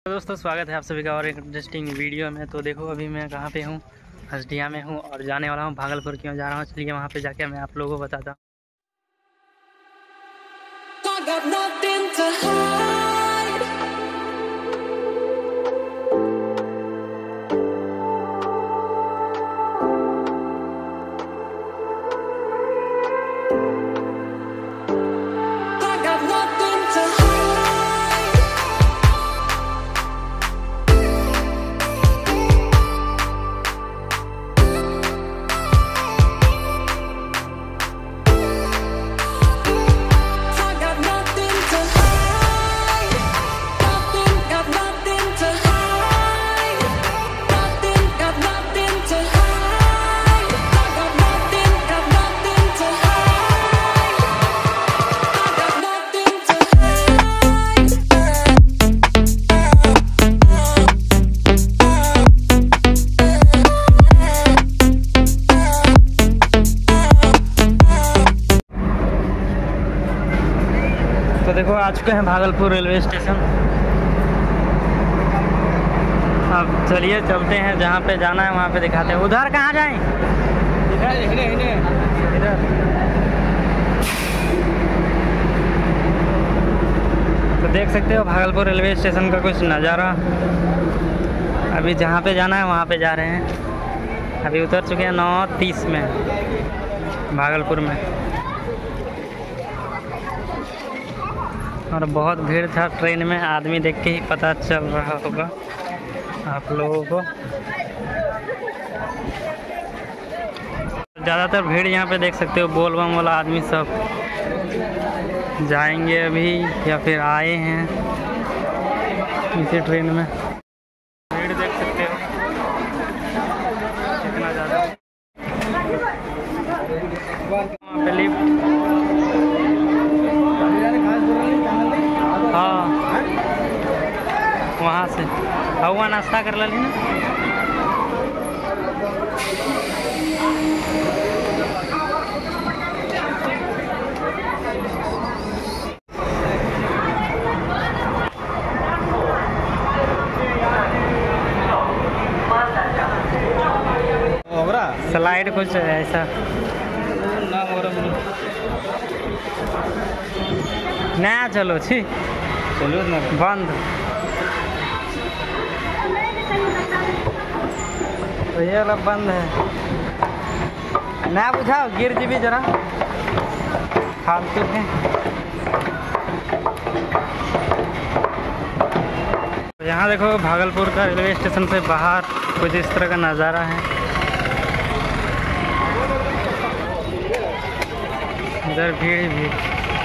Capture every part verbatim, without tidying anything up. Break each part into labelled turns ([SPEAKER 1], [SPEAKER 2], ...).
[SPEAKER 1] तो दोस्तों स्वागत है आप सभी का और एक इंटरेस्टिंग वीडियो में। तो देखो अभी मैं कहाँ पे हूँ, हसदिया में हूँ और जाने वाला हूँ भागलपुर। क्यों जा रहा हूँ चलिए वहाँ पे जाके मैं आप लोगों को बताता हूँ। तो देखो आ चुके हैं भागलपुर रेलवे स्टेशन। अब चलिए चलते हैं, जहाँ पे जाना है वहाँ पे दिखाते हैं। उधर कहाँ जाएं? इधर इधर इधर। तो देख सकते हो भागलपुर रेलवे स्टेशन का कुछ नज़ारा। अभी जहाँ पे जाना है वहाँ पे जा रहे हैं। अभी उतर चुके हैं नौ तीस में भागलपुर में, और बहुत भीड़ था ट्रेन में। आदमी देख के ही पता चल रहा होगा आप लोगों को। ज़्यादातर भीड़ यहाँ पे देख सकते हो, बोल बम वाला आदमी सब जाएंगे अभी या फिर आए हैं इसी ट्रेन में। भीड़ देख सकते हो कितना ज़्यादा। वहाँ पे लिफ्ट, हाँ वहाँ से हुआ नाश्ता कर ली ना। स्लाइड कुछ ऐसा नया, चलो छी चलो ना बंद। तो ये वाला बंद है, नया बुझाओ गिर जी भी जरा फालतू है। तो यहाँ देखो भागलपुर का रेलवे स्टेशन से बाहर कुछ इस तरह का नज़ारा है। इधर भीड़ ही भीड़।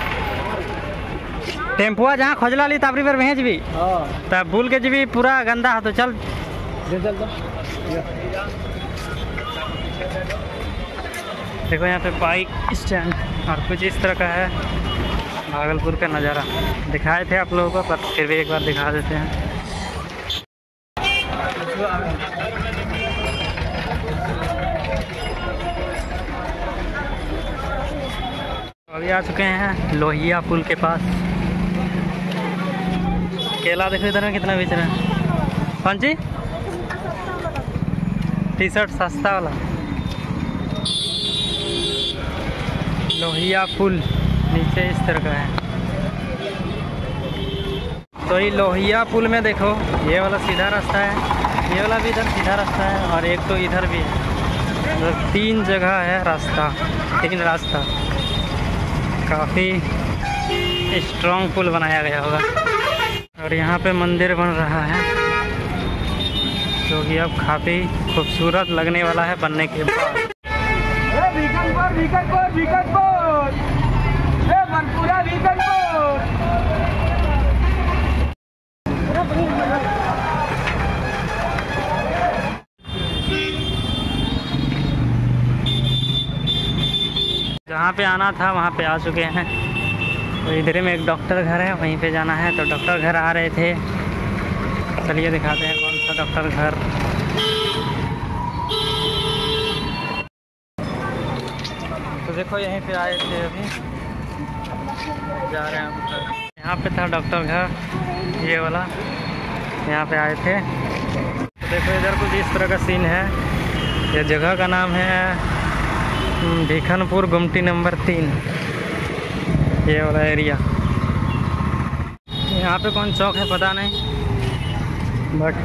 [SPEAKER 1] टेम्पुआ जहाँ खोजला ली तापरी पर भेज भी तब भूल के जी पूरा गंदा है। तो चल चल देखो यहाँ पे बाइक स्टैंड और कुछ इस तरह का है भागलपुर का नज़ारा। दिखाए थे आप लोगों को, पर फिर भी एक बार दिखा देते हैं। अभी आ चुके हैं लोहिया पुल के पास। केला देखो इधर में कितना बेच रहा है। कौन सी टी शर्ट सस्ता वाला। लोहिया पुल नीचे इस तरह का है। तो ये लोहिया पुल में देखो ये वाला सीधा रास्ता है, ये वाला भी इधर सीधा रास्ता है और एक तो इधर भी है। मतलब तीन जगह है रास्ता, तीन रास्ता। काफ़ी स्ट्रॉन्ग पुल बनाया गया होगा। और यहाँ पे मंदिर बन रहा है जो कि अब काफ़ी खूबसूरत लगने वाला है बनने के बाद। जहाँ पे आना था वहाँ पे आ चुके हैं। तो इधर में एक डॉक्टर घर है, वहीं पे जाना है। तो डॉक्टर घर आ रहे थे, चलिए दिखाते हैं कौन सा डॉक्टर घर। तो देखो यहीं पे आए थे, अभी जा रहे हैं। यहाँ पे था डॉक्टर घर ये वाला। यहाँ पे आए थे। तो देखो इधर कुछ इस तरह का सीन है। यह जगह का नाम है भिखनपुर गुमटी नंबर तीन, ये वाला एरिया। यहाँ पे कौन चौक है पता नहीं, बट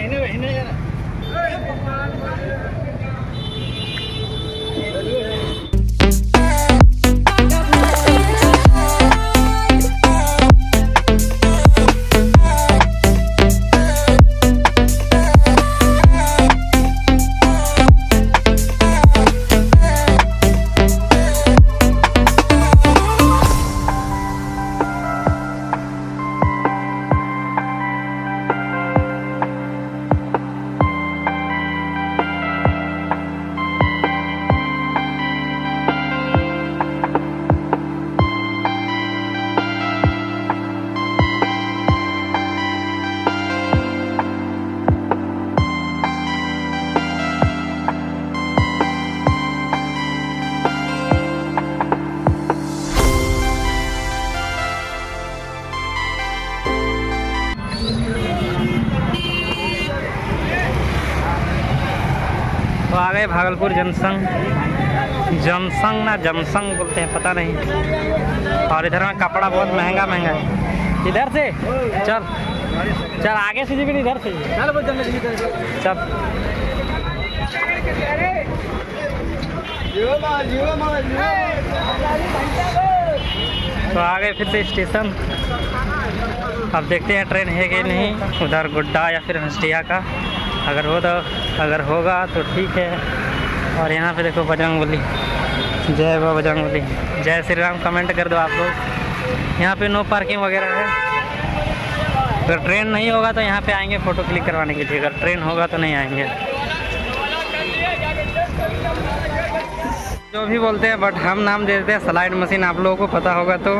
[SPEAKER 1] तो आ गए भागलपुर जंक्शन। जमसंग ना जमसंग बोलते हैं पता नहीं। और इधर में कपड़ा बहुत महंगा महंगा है। इधर से चल चल आगे से भी इधर से चल। तो आ गए फिर से स्टेशन। अब देखते हैं ट्रेन है कि नहीं, उधर गुड्डा या फिर हंसटिया का। अगर हो तो अगर होगा तो ठीक है। और यहाँ पे देखो बजरंगबली, जय बाबा बजरंगबली, जय श्री राम कमेंट कर दो आप लोग। यहाँ पे नो पार्किंग वगैरह है। अगर ट्रेन नहीं होगा तो यहाँ पे आएंगे फ़ोटो क्लिक करवाने के लिए, अगर ट्रेन होगा तो नहीं आएंगे। जो भी बोलते हैं, बट हम नाम दे देते हैं स्लाइड मशीन। आप लोगों को पता होगा तो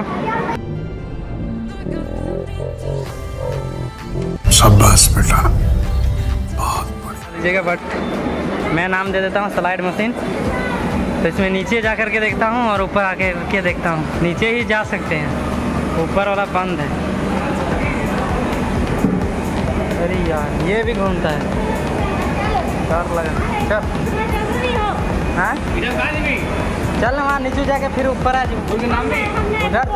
[SPEAKER 2] शाबाश बेटा,
[SPEAKER 1] लीजिएगा। बट मैं नाम दे देता हूँ स्लाइड मशीन। तो इसमें नीचे जा कर के देखता हूँ और ऊपर आके के देखता हूँ। नीचे ही जा सकते हैं, ऊपर वाला बंद है। अरे यार ये भी घूमता है, डर लगा। चल हाँ चल ना वहाँ नीचे जाके फिर ऊपर आ जाओ। उधर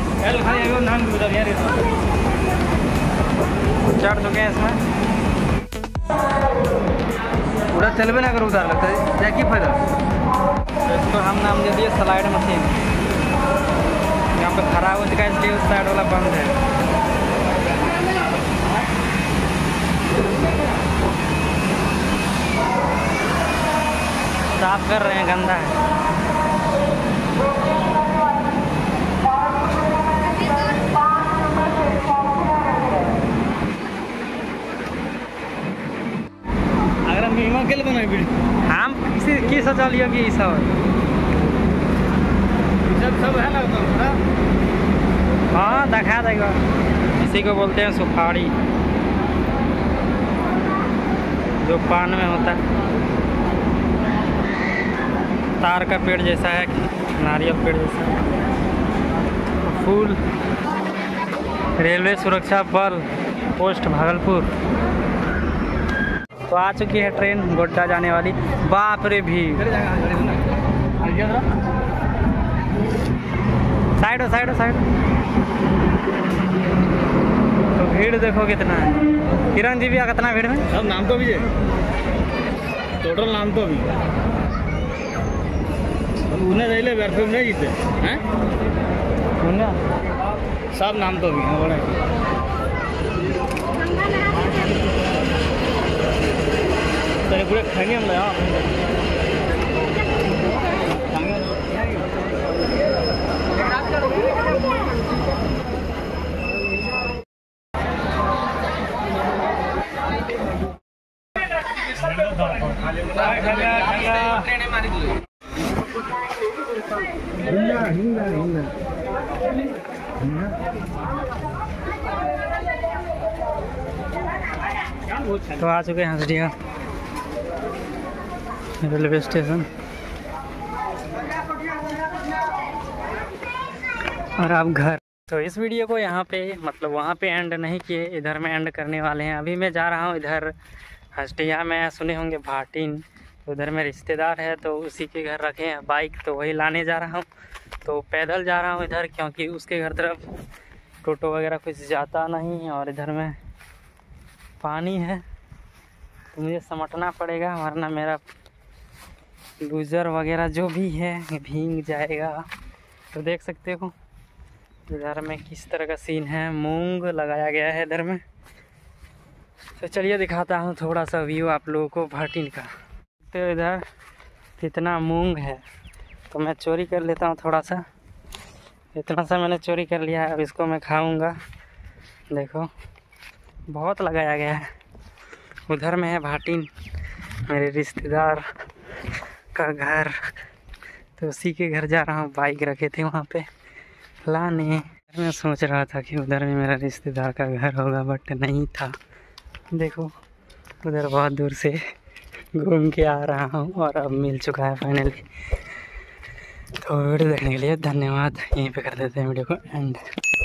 [SPEAKER 1] चढ़ चुके हैं इसमें।
[SPEAKER 3] पूरा चलबे ना करो, उतार लगता है क्या की फायदा।
[SPEAKER 1] इसको हम नाम दे दिए स्लाइड मशीन। यहाँ पे खड़ा हो चुका है इसलिए उस साइड वाला बंद है। साफ कर रहे हैं, गंदा है। हम किसी की सोचलिए कि ई सब
[SPEAKER 3] सब है ना।
[SPEAKER 1] हाँ दिखा देगा। इसी को बोलते हैं सुपारी, जो पान में होता है। तार का पेड़ जैसा है, नारियल पेड़ जैसा है। फूल रेलवे सुरक्षा बल पोस्ट भागलपुर। तो आ चुकी है ट्रेन गोड्डा जाने वाली। बाप रे भीड़। साइड हो साइड हो साइड। तो भीड़ देखो कितना है। किरण जी भी आ कितना भीड़ में।
[SPEAKER 3] अब नाम तो भी है, टोटल नाम तो भी उन्हें रह ले बैठे नहीं जीते हैं सब नाम तो भी है। तेरे पूरे खाएंगे हम यहाँ।
[SPEAKER 1] तो आ चुके हैं हंसडिया रेलवे स्टेशन। और आप घर तो इस वीडियो को यहाँ पे मतलब वहाँ पे एंड नहीं किए, इधर में एंड करने वाले हैं। अभी मैं जा रहा हूँ इधर हस्टिया में, सुने होंगे भाटिन, उधर में रिश्तेदार है तो उसी के घर रखे हैं बाइक, तो वही लाने जा रहा हूँ। तो पैदल जा रहा हूँ इधर, क्योंकि उसके घर तरफ टोटो वगैरह कुछ जाता नहीं, और इधर में पानी है तो मुझे समटना पड़ेगा, वरना मेरा लूज़र वगैरह जो भी है भीग जाएगा। तो देख सकते हो इधर में किस तरह का सीन है, मूंग लगाया गया है इधर में। तो चलिए दिखाता हूँ थोड़ा सा व्यू आप लोगों को भाटिन का। तो इधर कितना मूंग है, तो मैं चोरी कर लेता हूँ थोड़ा सा। इतना सा मैंने चोरी कर लिया है, अब इसको मैं खाऊंगा। देखो बहुत लगाया गया है। उधर में है भाटिन, मेरे रिश्तेदार का घर, तो उसी के घर जा रहा हूँ। बाइक रखे थे वहाँ पे लाने। मैं सोच रहा था कि उधर में मेरा रिश्तेदार का घर होगा, बट नहीं था। देखो उधर बहुत दूर से घूम के आ रहा हूँ और अब मिल चुका है फाइनली। तो वीडियो देखने के लिए धन्यवाद। यहीं पे कर देते हैं वीडियो को एंड।